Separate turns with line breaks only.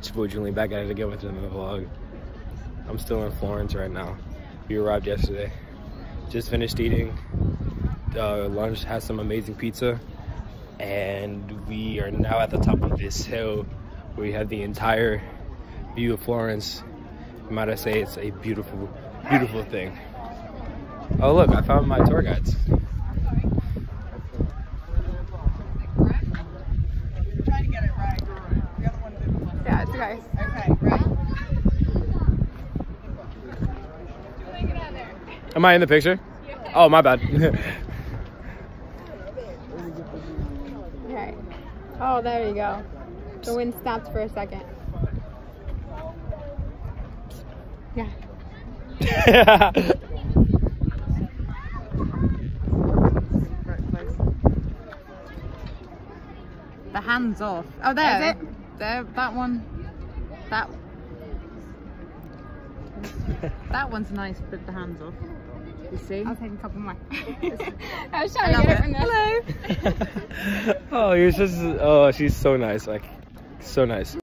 It's your boy Julian back at it again with another vlog. I'm still in Florence right now. We arrived yesterday. Just finished eating. Lunch has some amazing pizza. And we are now at the top of this hill where we have the entire view of Florence. Might I say it's a beautiful, beautiful thing. Oh look, I found my tour guides.
Yeah, it's okay.
Okay, ready?
Am I in the picture? Oh, my bad.
Okay. Oh, there you go. The wind stopped for a second. Yeah.
The hands off. Oh, there.
Is it?
There, that one. That one's nice, but the hands off. You see?
I'll take a couple more. I was trying to get it from there.
Hello.
Oh, you're just, oh, she's so nice, like, so nice.